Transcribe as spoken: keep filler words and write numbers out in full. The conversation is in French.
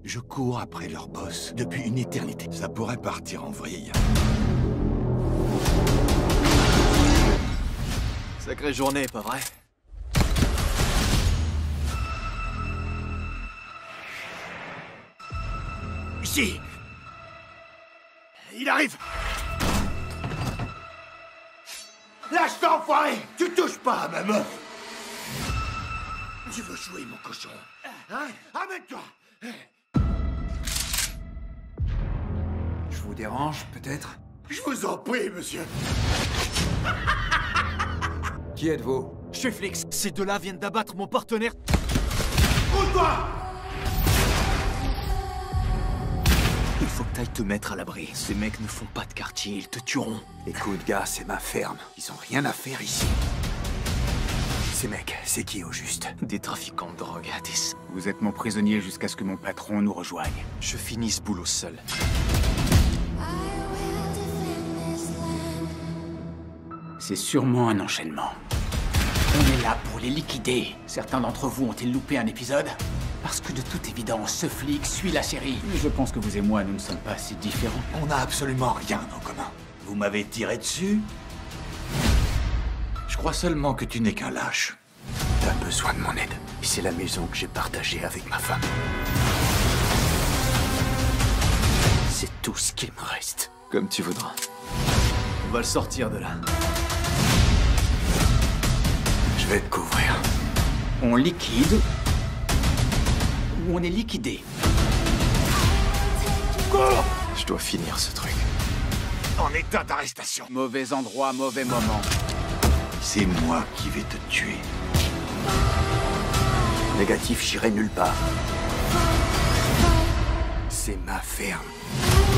Je cours après leur boss depuis une éternité. Ça pourrait partir en vrille. Sacrée journée, pas vrai? Ici! Il arrive! Lâche-toi, enfoiré! Tu touches pas à ma meuf! Tu veux jouer, mon cochon? Hein? Amène-toi! Je vous dérange, peut-être? Je vous en prie, monsieur! Qui êtes-vous? Je suis Flix. Ces deux-là viennent d'abattre mon partenaire. Roule-toi! Il faut que t'ailles te mettre à l'abri. Ces mecs ne font pas de quartier, ils te tueront. Écoute, gars, c'est ma ferme. Ils ont rien à faire ici. Ces mecs, c'est qui au juste? Des trafiquants de drogue, Addis. Vous êtes mon prisonnier jusqu'à ce que mon patron nous rejoigne. Je finis ce boulot seul. C'est sûrement un enchaînement. On est là pour les liquider. Certains d'entre vous ont-ils loupé un épisode? Parce que de toute évidence, ce flic suit la série. Mais je pense que vous et moi, nous ne sommes pas si différents. On n'a absolument rien en commun. Vous m'avez tiré dessus? Je crois seulement que tu n'es qu'un lâche. T'as besoin de mon aide. Et c'est la maison que j'ai partagée avec ma femme. C'est tout ce qu'il me reste. Comme tu voudras. On va le sortir de là. Je vais te couvrir. On liquide ou on est liquidé. Cours! Je dois finir ce truc. En état d'arrestation. Mauvais endroit, mauvais moment. C'est moi qui vais te tuer. Négatif, j'irai nulle part. C'est ma ferme.